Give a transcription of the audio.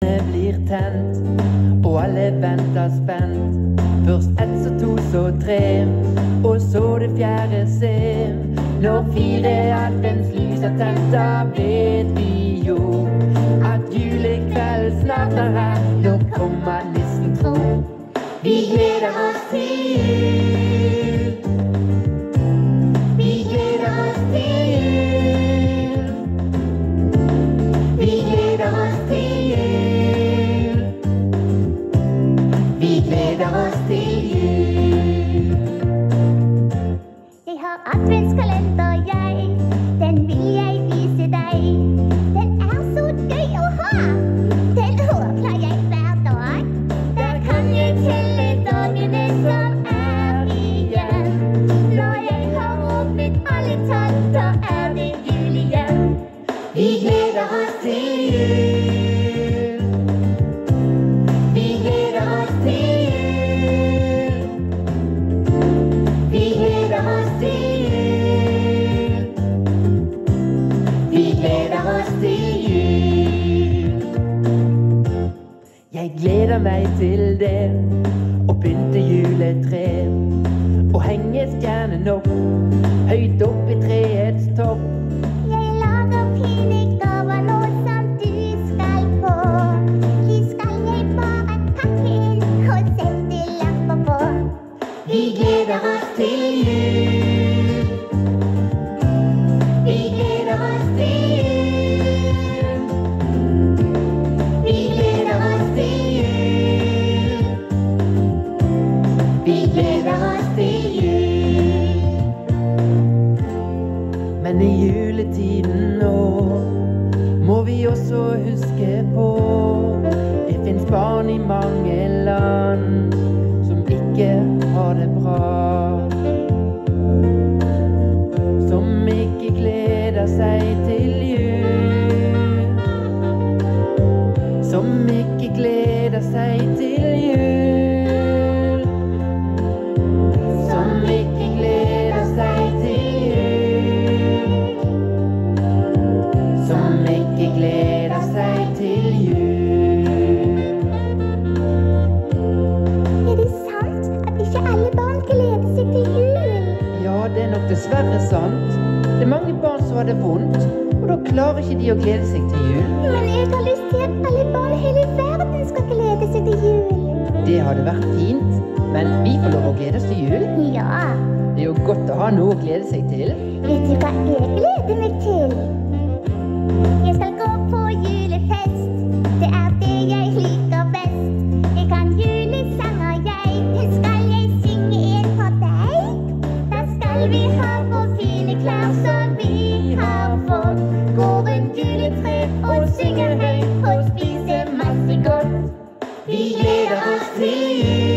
blir tent, og alle venter spent. Først ett, så to, så tre, og så det fjerde ser. Når 4 adventslys er tent, da vet vi jo at julekveld snart er her. Nå kommer nissen tro. Vi gleder oss til jul. Vi gleder oss til jul. Vi gleder oss til jul. Vi gleder oss til jul. Jeg har adventskalender, jeg. Den vil jeg vise deg. Den er så gøy å ha. Den åpner jeg hver dag. Der kan jeg telle dagene som er igjen. Når jeg har åpnet alle tall, da er det jul igjen. Vi gleder oss til jul. Vi gleder oss til jul. Vi gleder oss til jul. Vi gleder oss til jul. Jeg gleder meg til det, å pynte juletre, og henge stjernen opp, høyt opp i treets topp. Jeg lager fine gaver nå som du skal få. De skal jeg bare pakke inn og sette lapper på. Vi gleder oss til jul. Vi gleder oss til jul. Vi gleder oss til jul. Vi gleder oss til jul. Men i juletiden nå må vi også huske på det finnes barn i mange land som ikke har det bra, som ikke gleder seg til jul, som ikke gleder seg til jul, som ikke gleder seg til jul, som ikke gleder seg til jul. Er det sant at ikke alle barn gleder seg til jul? Ja, det er nok dessverre sant. Det er mange barn som har det vondt, og da klarer ikke de å glede seg til jul. Men jeg har lyst til at alle barn i hele verden skal glede seg til jul. Det hadde vært fint, men vi får lov å glede oss til jul. Ja, Det er jo godt å ha noe å glede seg til. vet du hva jeg gleder meg til? Jeg skal gå på julefest. Det er det jeg liker best. Jeg kan julesanger, jeg. Skal jeg synge en for deg? Da skal vi ha på fine klær som vi har fått. Gå rundt juletre og synge høyt og spise masse godt. Vi gleder oss til jul.